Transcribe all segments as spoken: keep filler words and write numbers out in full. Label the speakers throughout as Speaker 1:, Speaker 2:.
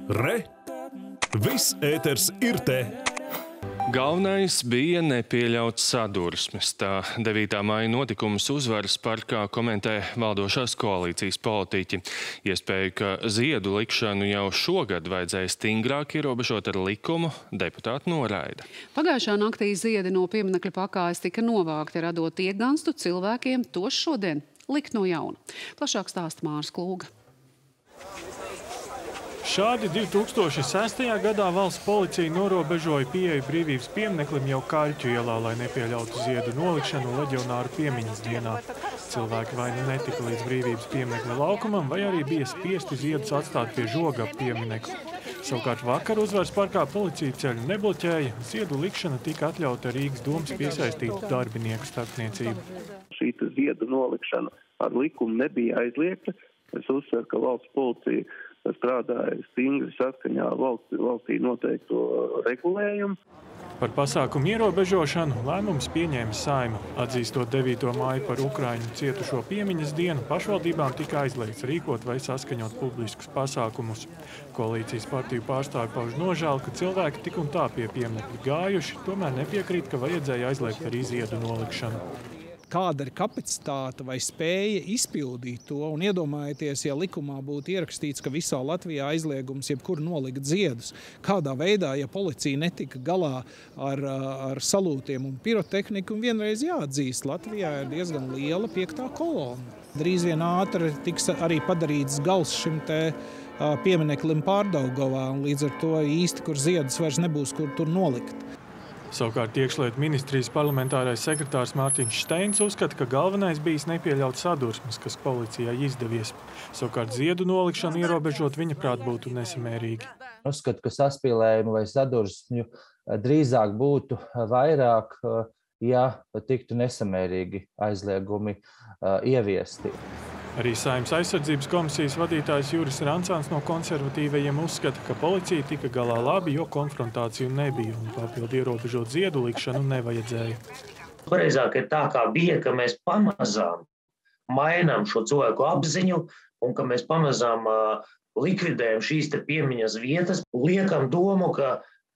Speaker 1: Re! Viss ēters ir te!
Speaker 2: Galvenais bija nepieļaut sadursmes. Tā devītā maija notikumus Uzvaras parkā komentē valdošās koalīcijas politiķi. Iespēju, ka ziedu likšanu jau šogad vajadzēja stingrāk ierobežot ar likumu, deputāti noraida.
Speaker 3: Pagājušā naktī ziedi no pieminekļa pakājas tika novākti, radot ieganstu cilvēkiem tos šodien likt no jauna. Plašāk stāsta Māris Klūga.
Speaker 4: Šādi divi tūkstoši sestajā gadā valsts policija norobežoja pieeju brīvības piemineklim jau Kaļķu ielā, lai nepieļautu ziedu nolikšanu leģionāru piemiņas dienā. Cilvēki vai nu netika līdz brīvības pieminekļa laukumam, vai arī bija spiesti ziedus atstāt pie žoga pieminekļa. Savukārt vakar Uzvaras parkā policija ceļu nebloķēja, ziedu likšana tika atļauta Rīgas domas piesaistītu darbinieku starpniecību.
Speaker 5: Šī ziedu nolikšana ar likumu nebija aizliegta. Es uzsveru, ka valsts policija strādāja stingri saskaņā valstī, valstī noteikto regulējumu.
Speaker 4: Par pasākumu ierobežošanu lēmums pieņēma Saeima. Atzīstot devīto māju par Ukraiņu cietušo piemiņas dienu, pašvaldībām tika aizliegts rīkot vai saskaņot publiskus pasākumus. Koalīcijas partiju pārstāvi pauž nožēlu, ka cilvēki tik un tā pie pieminekļa gājuši, tomēr nepiekrīt, ka vajadzēja aizliegt arī ziedu nolikšanu.
Speaker 6: Kāda ir kapacitāte vai spēja izpildīt to, un iedomājieties, ja likumā būtu ierakstīts, ka visā Latvijā aizliegums jebkur nolikt ziedus. Kādā veidā, ja policija netika galā ar, ar salūtiem un pirotehniku, un vienreiz jāatzīst, Latvijā ir diezgan liela piektā kolona. Drīz vien ātri tiks arī padarīts gals šim te piemineklim Pārdaugavā, un līdz ar to īsti, kur ziedus vairs nebūs, kur tur nolikt.
Speaker 4: Savukārt iekšlietu ministrijas parlamentārais sekretārs Mārtiņš Steins uzskata, ka galvenais bijis nepieļaut sadursmes, kas policijai izdevies. Savukārt ziedu nolikšanu ierobežot viņa prāt būtu nesamērīgi.
Speaker 7: Uzskatu, ka saspīlējumu vai sadursmju drīzāk būtu vairāk, ja tiktu nesamērīgi aizliegumi ieviesti.
Speaker 4: Arī Saeimas aizsardzības komisijas vadītājs Juris Rancāns no konservatīvajiem uzskata, ka policija tika galā labi, jo konfrontāciju nebija un papildu ierobežot ziedu likšanu nevajadzēja.
Speaker 8: Pareizāk ir tā, kā bija, ka mēs pamazām mainām šo cilvēku apziņu un ka mēs pamazām uh, likvidējam šīs te piemiņas vietas, liekam domu, ka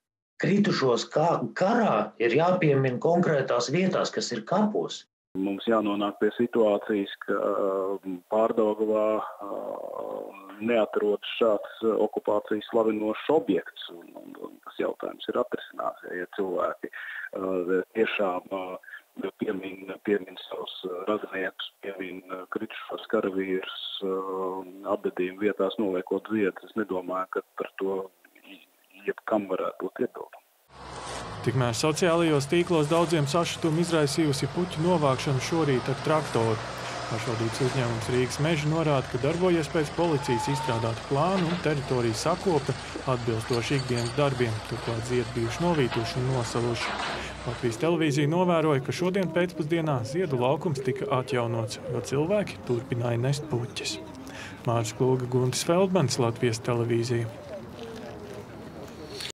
Speaker 8: kritušos kā karā ir jāpiemina konkrētās vietās, kas ir kapos.
Speaker 5: Mums jānonāk pie situācijas, ka Pārdaugavā neatrodas šāds okupācijas slavinošs objekts. Un, un, un tas jautājums ir atrisināts, ja cilvēki uh, tiešām uh, piemin, piemin savus radiniekus, piemin kritušos karavīrus, uh, apbedījuma vietās noliekot ziedus. Es nedomāju, ka par to jebkam varētu būt iebildumi.
Speaker 4: Tikmēr sociālajos tīklos daudziem sašutumu izraisījusi puķu novākšanu šorīt ar traktoru. Pašvaldības uzņēmums Rīgas meži norāda, ka darbojies pēc policijas izstrādātu plānu un teritoriju sakope atbilstoši ikdienas darbiem, turklāt ziedi bijuši novītuši un nosaluši. Latvijas televīzija novēroja, ka šodien pēcpusdienā ziedu laukums tika atjaunots, jo cilvēki turpināja nest puķes. Māris Klūga, Guntis Feldmanis, Latvijas televīzija.